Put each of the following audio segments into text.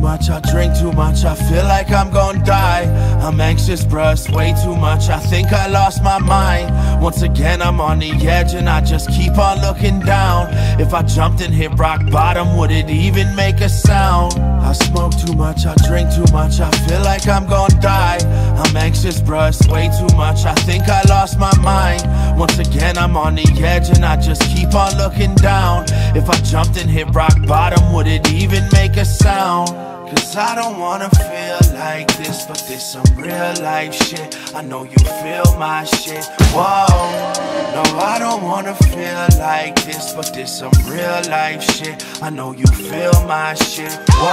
much, I drink too much, I feel like I'm gon' die. I'm anxious, bruh, it's way too much, I think I lost my mind. Once again I'm on the edge and I just keep on looking down. If I jumped and hit rock bottom, would it even make a sound? I smoke too much, I drink too much, I feel like I'm gon' die. I'm anxious, bruh, it's way too much, I think I lost my mind. Once again I'm on the edge and I just keep on looking down. If I jumped and hit rock bottom, would it even make a sound? Cause I don't wanna feel like this, but this some real life shit. I know you feel my shit, whoa. No, I don't wanna feel like this, but this some real life shit. I know you feel my shit,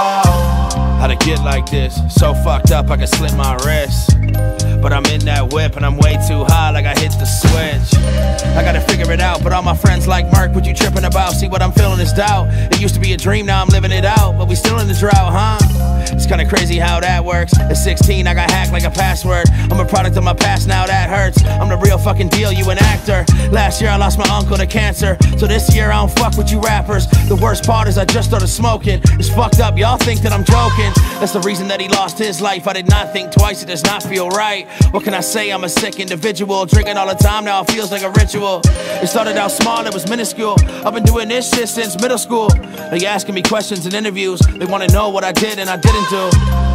whoa. How'd it get like this? So fucked up I could slit my wrist. But I'm in that whip and I'm way too high, like I hit the switch. I gotta figure it out, but all my friends like, Merk, what you tripping about? See, what I'm feeling is doubt. It used to be a dream, now I'm living it out. But we still in the drought, huh? It's kinda crazy how that works. At 16 I got hacked like a password. I'm a product of my past, now that hurts. I'm the real fucking deal, you an actor. Last year I lost my uncle to cancer, so this year I don't fuck with you rappers. The worst part is I just started smoking. It's fucked up, y'all think that I'm joking. That's the reason that he lost his life. I did not think twice, it does not feel right. What can I say, I'm a sick individual. Drinking all the time, now it feels like a ritual. It started out small, it was minuscule. I've been doing this shit since middle school. They asking me questions in interviews. They wanna know what I did and I didn't do.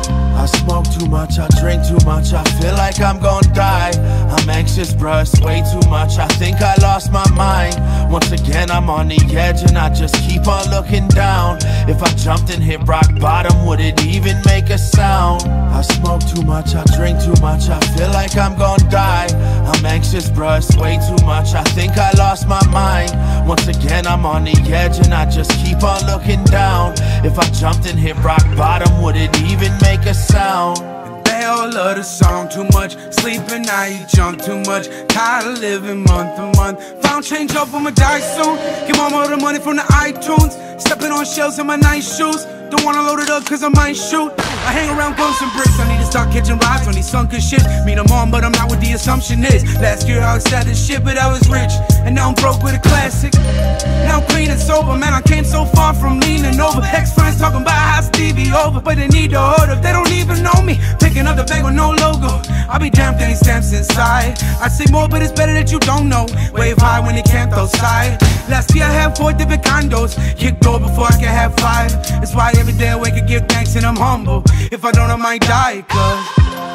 I smoke too much, I drink too much, I feel like I'm gon' die. I'm anxious, bruh, it's way too much, I think I lost my mind. Once again I'm on the edge and I just keep on looking down. If I jumped and hit rock bottom, would it even make a sound? I smoke too much, I drink too much, I feel like I'm gon' die. I'm anxious, bruh, it's way too much, I think I lost my mind. Once again I'm on the edge and I just keep on looking down. If I jumped and hit rock bottom, would it even make a sound? They all love the song too much. Sleeping now you jump too much. Tired of living month to month. Found change up, I'ma die soon. Give mama the money from the iTunes. Stepping on shells in my nice shoes. Don't wanna load it up cause I might shoot. I hang around bumps and bricks. I need to start catching rides on these sunken shit. Mean I'm on but I'm not what the assumption is. Last year I was sad as shit but I was rich. And now I'm broke with a classic. Now I'm clean and sober. Man, I came so far from leaning over. Ex-friends talking about how Stevie over. But they need to hold up, they don't even know me. Picking up the bag with no logo. I'll be damned if any stamps inside. I say more but it's better that you don't know. Wave high when they camped outside. Last year I had 4 different condos. Kicked door before I could have 5. That's why every day I wake and give thanks and I'm humble. If I don't I might die cause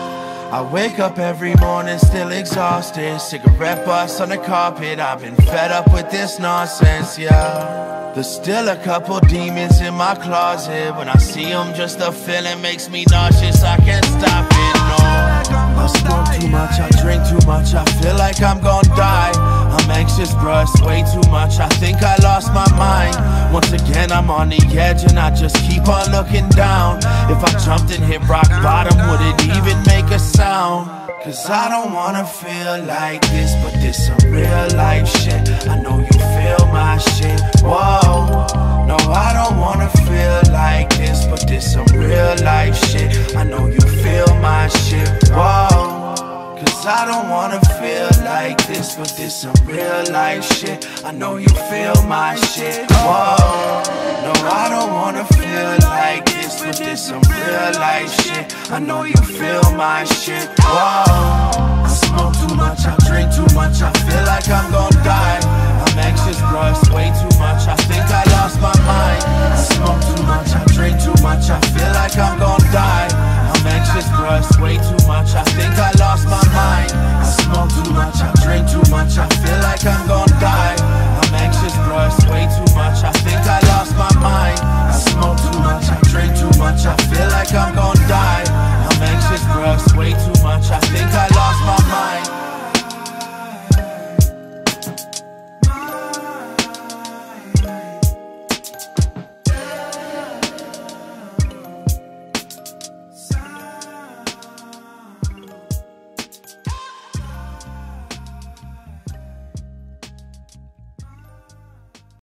I wake up every morning still exhausted. Cigarette butts on the carpet, I've been fed up with this nonsense, yeah. There's still a couple demons in my closet. When I see them, just the feeling makes me nauseous, I can't stop it, no. I smoke too much, I drink too much, I feel like I'm gon' die. I'm anxious, bruh, it's way too much, I think I lost my mind. Once again I'm on the edge and I just keep on looking down. If I jumped and hit rock bottom, would it even make a sound? Cause I don't wanna feel like this, but this some real life shit. I know you feel my shit, whoa. No, I don't wanna feel like this, but this some real life shit. I know you feel my shit, whoa. Cause I don't wanna feel like this, but this some real life shit. I know you feel my shit, whoa. No, I don't wanna feel like this, but this some real life shit. I know you feel my shit, whoa. I smoke too much, I drink too much, I feel